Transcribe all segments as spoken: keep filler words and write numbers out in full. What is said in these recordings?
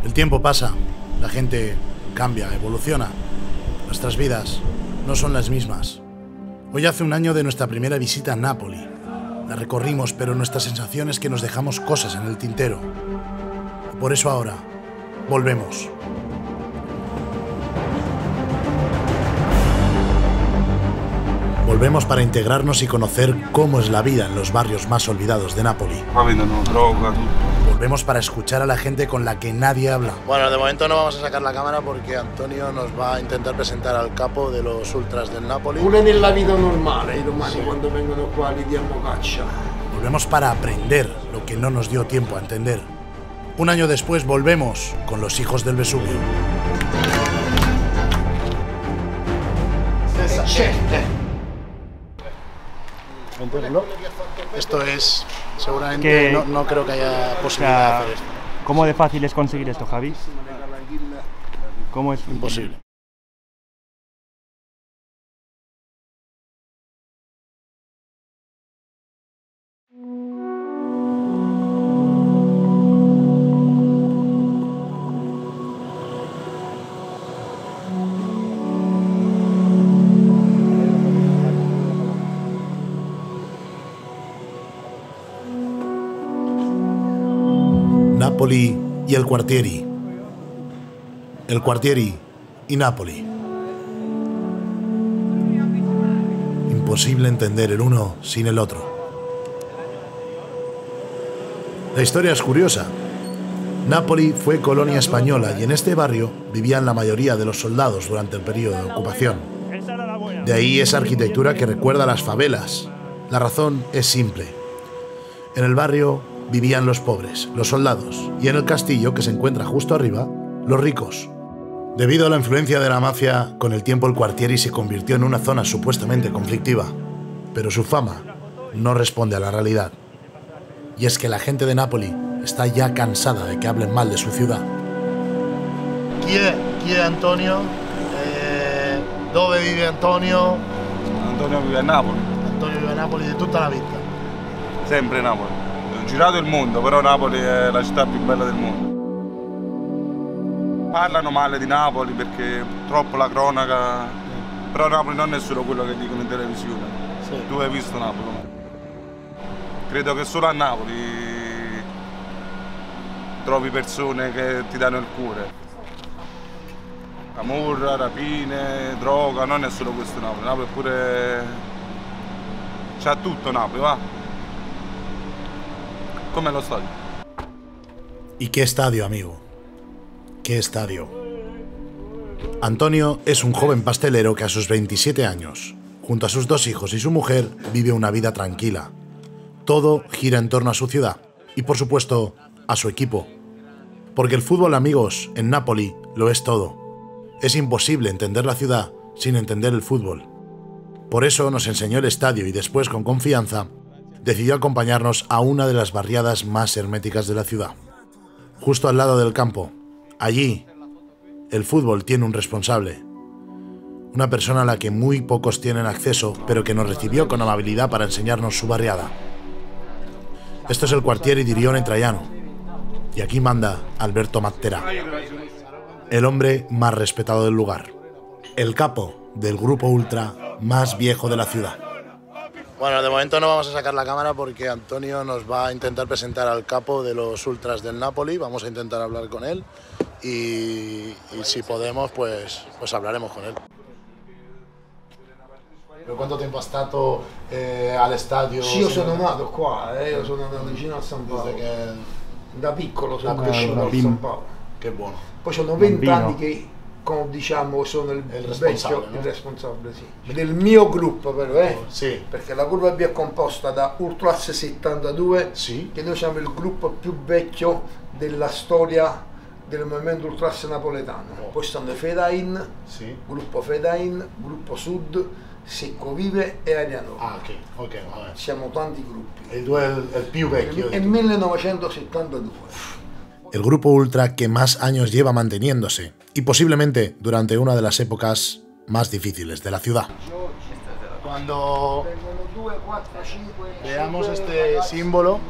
El tiempo pasa, la gente cambia, evoluciona. Nuestras vidas no son las mismas. Hoy hace un año de nuestra primera visita a Nápoli. La recorrimos, pero nuestra sensación es que nos dejamos cosas en el tintero. Y por eso ahora, volvemos. Volvemos para integrarnos y conocer cómo es la vida en los barrios más olvidados de Nápoli. Volvemos para escuchar a la gente con la que nadie habla. Bueno, de momento no vamos a sacar la cámara porque Antonio nos va a intentar presentar al capo de los ultras del Napoli. Pure nella vita normale, i romani sì. Quando vengono qua li diamo caccia. Volvemos para aprender lo que no nos dio tiempo a entender. Un año después volvemos con los hijos del Vesubio. Esto es, seguramente, no, no creo que haya posibilidad de hacer esto. ¿Cómo de fácil es conseguir esto, Javi? ¿Cómo es imposible? Napoli y el Quartieri. El Quartieri y Napoli. Imposible entender el uno sin el otro. La historia es curiosa. Nápoli fue colonia española y en este barrio vivían la mayoría de los soldados durante el periodo de ocupación. De ahí esa arquitectura que recuerda a las favelas. La razón es simple. En el barrio vivían los pobres, los soldados, y en el castillo, que se encuentra justo arriba, los ricos. Debido a la influencia de la mafia, con el tiempo el Quartieri se convirtió en una zona supuestamente conflictiva, pero su fama no responde a la realidad. Y es que la gente de Nápoli está ya cansada de que hablen mal de su ciudad. ¿Quién es, ¿Quién es Antonio? Eh, ¿Dónde vive Antonio? Antonio vive a Napoli. Antonio vive a Napoli de tutta la vita. Sempre Napoli. Ho girato il mondo, però Napoli è la città più bella del mondo. Parlano male di Napoli perché purtroppo la cronaca, però Napoli non è solo quello che dicono in televisione. Sì. Tu hai visto Napoli? Credo che solo a Napoli trovi persone che ti danno il cuore. Camorra, rapine, droga, non è solo questo Napoli. Napoli è pure... c'ha tutto Napoli, va? Come lo estadio. ¿Y qué estadio, amigo? ¿Qué estadio? Antonio es un joven pastelero que a sus veintisiete años, junto a sus dos hijos y su mujer, vive una vida tranquila. Todo gira en torno a su ciudad y, por supuesto, a su equipo. Porque el fútbol, amigos, en Nápoli lo es todo. Es imposible entender la ciudad sin entender el fútbol. Por eso nos enseñó el estadio y después, con confianza, decidió acompañarnos a una de las barriadas más herméticas de la ciudad. Justo al lado del campo, allí, el fútbol tiene un responsable. Una persona a la que muy pocos tienen acceso, pero que nos recibió con amabilidad para enseñarnos su barriada. Esto es el Quartieri di Rione Traiano. Y aquí manda Alberto Matera, el hombre más respetado del lugar. El capo del grupo ultra más viejo de la ciudad. Bueno, de momento no vamos a sacar la cámara porque Antonio nos va a intentar presentar al capo de los ultras del Napoli. Vamos a intentar hablar con él y, y si podemos, pues, pues hablaremos con él. ¿Cuánto tiempo ha estado eh, al estadio? Sì, io sono nato qua, eh, io sono nato vicino a San Paolo. Che... Da piccolo sono cresciuto a San Paolo. Che buono. Poi sono vent'anni che, come diciamo, sono il, il responsabile, vecchio, no? il responsabile, sì. Del mio gruppo però, eh? Sì. Perché la curva B è composta da Ultras settantadue, sì. Che noi siamo il gruppo più vecchio della storia del movimento ultras napoletano. Oh. Poi stanno i Fedain, sì. Gruppo Fedain, Gruppo Sud, Seccovive e Ariano. Ah, ok, ok, vabbè. Siamo tanti gruppi. E tu è il, il più vecchio. È millenovecentosettantadue. El grupo ultra que más años lleva manteniéndose y posiblemente durante una de las épocas más difíciles de la ciudad. Cuando veamos este símbolo,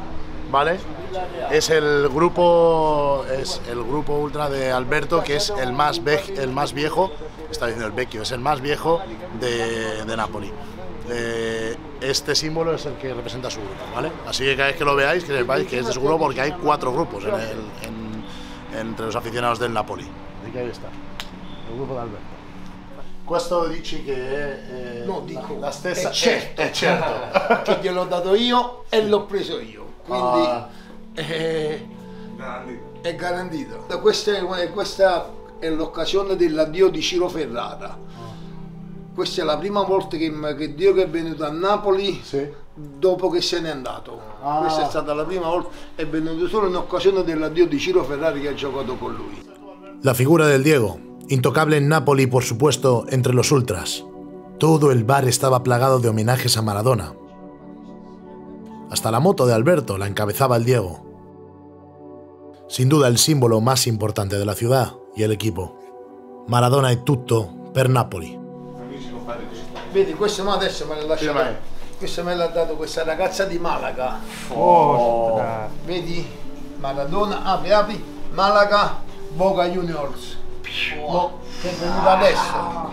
¿vale? Es el grupo es el grupo ultra de Alberto, que es el más, el más viejo, está diciendo el vecchio, es el más viejo de, de Nápoli. Eh, este símbolo es el que representa su grupo, ¿vale? Así que cada vez que lo veáis, que sepáis que es de su grupo, porque hay cuatro grupos en el, en, entre los aficionados del Napoli. Así que ahí está, el grupo de Alberto. Questo dici che è, no, dico, la stessa, è certo, è, è certo. che gliel'ho dato io e l'ho preso io, quindi ah. è, è garantito. Questa è, questa è l'occasione dell'addio di Ciro Ferrara. Questa è la prima volta che, che Dio che è venuto a Napoli, sì, dopo che se n'è andato. Ah. Questa è stata la prima volta, è venuto solo in occasione dell'addio di Ciro Ferrari che ha giocato con lui. La figura del Diego, intocable en Nápoli, por supuesto, entre los ultras. Todo el bar estaba plagado de homenajes a Maradona. Hasta la moto de Alberto la encabezaba el Diego. Sin duda el símbolo más importante de la ciudad y el equipo. Maradona è tutto per Napoli. Vedi, questo ma adesso me l'ha lasciato. Questo me l'ha dato questa ragazza di Malaga. Oh. Vedi? Maradona, apri, apri, Malaga, Boca Juniors. Oh, che è venuto adesso.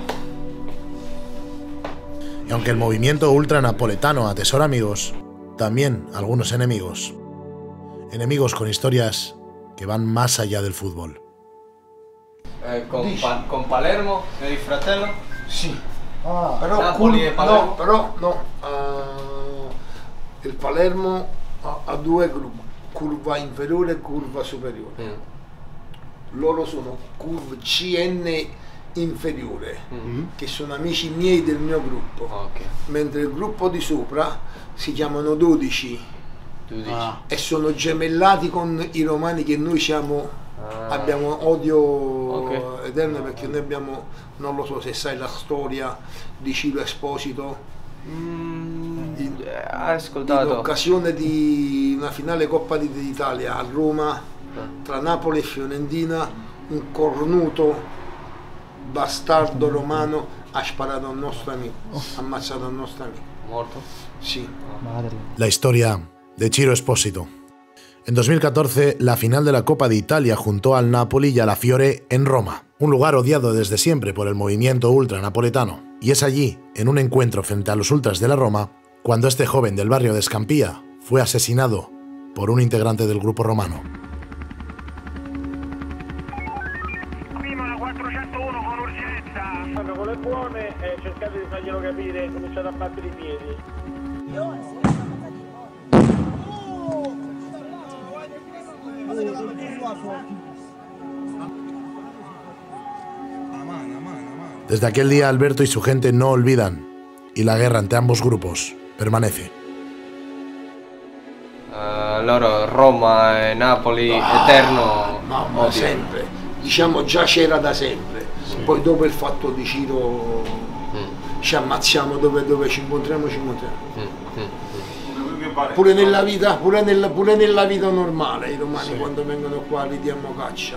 Y aunque el movimiento ultranapoletano atesora amigos, también algunos enemigos. Enemigos con historias que van más allá del fútbol. Eh, con, pa con Palermo, il fratello? Sì. Ah, però, Napoli e Palermo? No, però no. Uh, il Palermo ha, ha due gruppi, curva inferiore e curva superiore. Mm. Loro sono curva C N inferiore, mm. che sono amici miei del mio gruppo. Okay. Mentre il gruppo di sopra si chiamano dodici. dodici. Ah. E sono gemellati con i romani, che noi siamo, ah. abbiamo odio okay. eterno, perché noi abbiamo, non lo so se sai la storia di Ciro Esposito, mm, in, ascoltato. in occasione di una finale Coppa d'Italia a Roma tra Napoli e Fiorentina, un cornuto bastardo romano ha sparato al nostro amico, ha ammazzato al nostro amico. ¿Morto? Sí. La historia de Ciro Esposito. En dos mil catorce, la final de la Copa de Italia juntó al Napoli y a la Fiore en Roma, un lugar odiado desde siempre por el movimiento ultra napoletano. Y es allí, en un encuentro frente a los ultras de la Roma, cuando este joven del barrio de Scampia fue asesinado por un integrante del grupo romano. Con le buone e cercate di farglielo capire, cominciate a battere i piedi. Desde aquel día Alberto y su gente no olvidan, y la guerra entre ambos grupos permanece. Uh, loro Roma e Napoli ah, eterno. Ma, ma sempre, diciamo già c'era da sempre. Sì. Poi dopo il fatto di Ciro mm. ci ammazziamo dove, dove ci incontriamo, ci incontriamo. Mm. Mm. Pure nella vita, pure nella, pure nella vita normale, i romani sì. quando vengono qua li diamo caccia.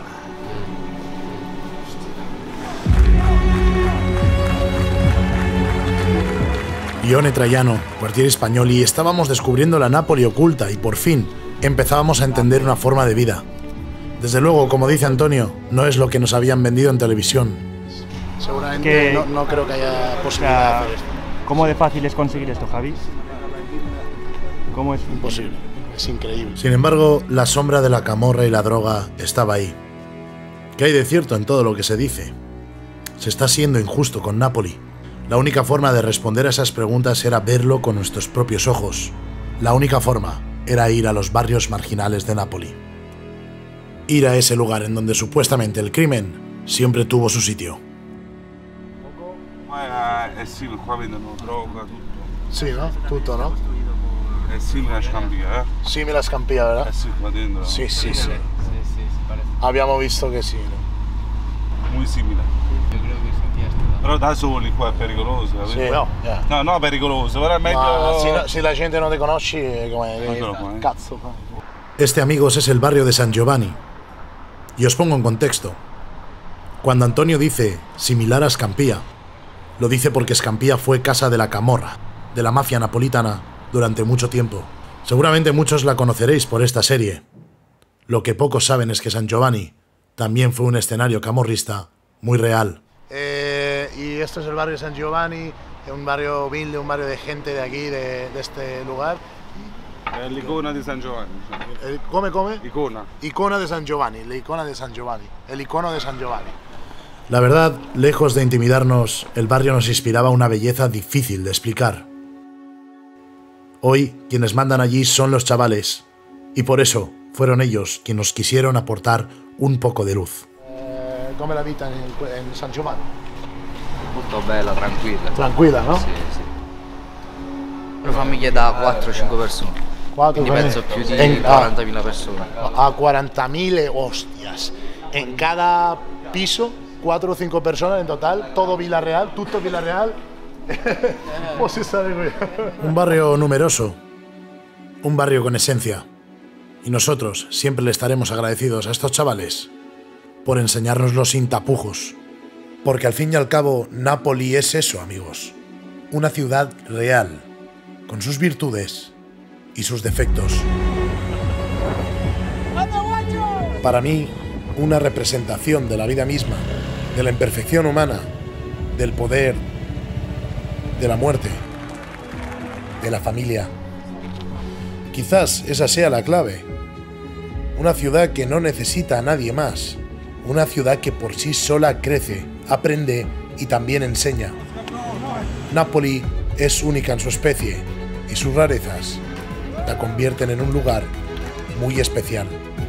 Ione Traiano, quartieri spagnoli, estábamos descubriendo la Nápoli oculta y por fin empezábamos a entender una forma de vida. Desde luego, como dice Antonio, no es lo que nos habían vendido en televisión. Seguramente que, no, no creo que haya posibilidad de hacer esto. ¿Cómo de fácil es conseguir esto, Javi? ¿Cómo es? Imposible, es increíble. Sin embargo, la sombra de la camorra y la droga estaba ahí. ¿Qué hay de cierto en todo lo que se dice? Se está siendo injusto con Nápoli. La única forma de responder a esas preguntas era verlo con nuestros propios ojos. La única forma era ir a los barrios marginales de Nápoli. Ir a ese lugar en donde supuestamente el crimen siempre tuvo su sitio. Ma è simile, qua vendono droga, tutto. Sì, no? Tutto, no? È simile a Scampia, eh? Simile a Scampia, ¿verdad? Eh sì, qua dentro. Sì, sì, sì. Sì, sì, Abbiamo visto che sì. Muy simile. Io credo che sia stato. Però da soli qua è pericoloso, sì, no, yeah. no, no, pericoloso, però è meglio... Ma se, no, se la gente non ti conosci, come... Eh. Cazzo. Este, amigos, es el barrio de San Giovanni. Y os pongo en contexto. Cuando Antonio dice similar a Scampia, lo dice porque Scampia fue casa de la camorra, de la mafia napolitana, durante mucho tiempo. Seguramente muchos la conoceréis por esta serie. Lo que pocos saben es que San Giovanni también fue un escenario camorrista muy real. Eh, y esto es el barrio San Giovanni, un barrio humilde, un barrio de gente de aquí, de, de este lugar. La icona de San Giovanni. El, come, come? Icona. Icona de San Giovanni, la icona de San Giovanni, el icono de San Giovanni. La verdad, lejos de intimidarnos, el barrio nos inspiraba una belleza difícil de explicar. Hoy, quienes mandan allí son los chavales, y por eso fueron ellos quienes nos quisieron aportar un poco de luz. Eh, come la vita en, en San Giovanni? Molto bella, tranquilla. Tranquilla, no? Sì, sì. Una famiglia da quattro cinque persone. Quattro, Quindi penso più di en, quarantamila persone. A cuarenta mil hostias. En cada piso, cuatro o cinco personas en total, todo Villarreal, tutto Villarreal. Pues está de un barrio numeroso, un barrio con esencia. Y nosotros siempre le estaremos agradecidos a estos chavales por enseñárnoslo sin tapujos. Porque al fin y al cabo, Nápoli es eso, amigos. Una ciudad real, con sus virtudes y sus defectos. Para mí, una representación de la vida misma, de la imperfección humana, del poder, de la muerte, de la familia. Quizás esa sea la clave. Una ciudad que no necesita a nadie más. Una ciudad que por sí sola crece, aprende y también enseña. Nápoli es única en su especie y sus rarezas la convierten en un lugar muy especial.